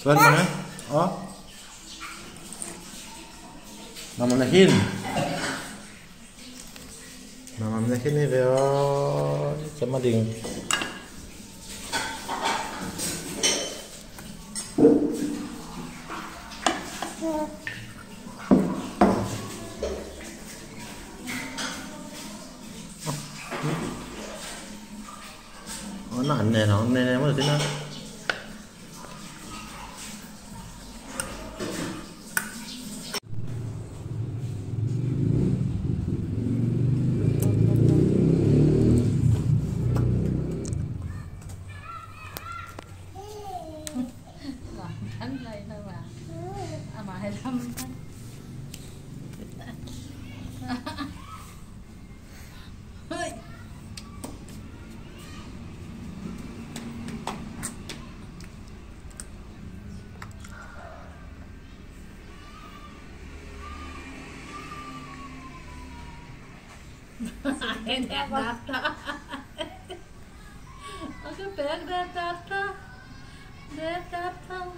Surat mana? Oh. Mama nahin. Mama nahin ni Veo sama ding. Nó ảnh này nó này mới được thế nào. Anh đây thôi mà hay thăm anh. Anh đẹp data. Aku beg data. Data.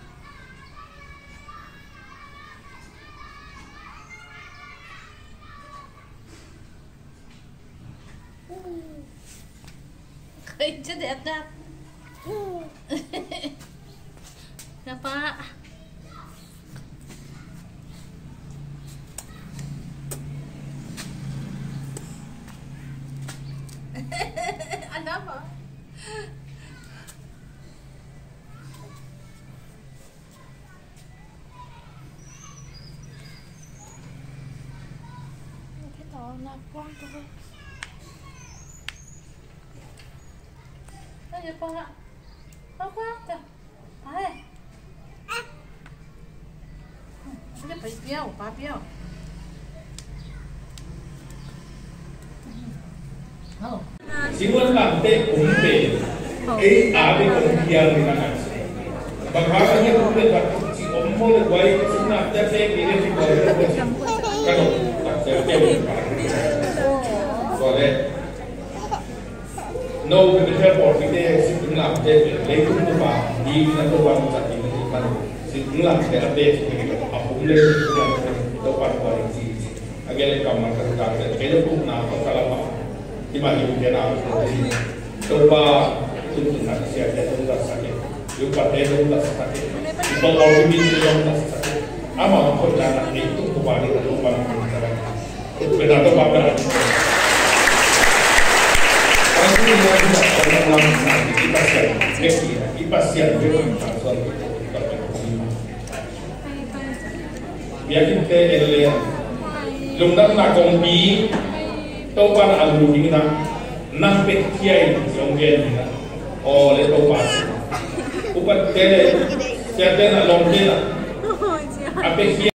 Itu data. Kenapa? Ada apa? Kita nak buang tu. Ayo pak, apa tu? Hai. Dia pergi piau, pak piau. Oh. Siwan lantai umpe, ada kemudian di mana? Bahasanya umpe si omol baik sunat jadi ini si baik kalau tak jadi soalnya no kita buat kita si tengah jadi lekuk apa di mana tuan jadi mana si tengah kita update apa boleh kita buat buat si agar kamar kerja kita pun nak kalau di mana kita nak coba untuk nak siapa yang tak sakit, lupa yang tak sakit, lupa orang bisnis yang tak sakit, ama orang jalan itu kembali ke rumah kita. Benar tu apa? Kalau ini kita orang kita siap, kita siap dengan pasal biar kita elok. Lungkap nak kompi. Topan alu kita nampet kiai jonggen kita, oh le topan, upat tele, siapa nak lomben, apa kiai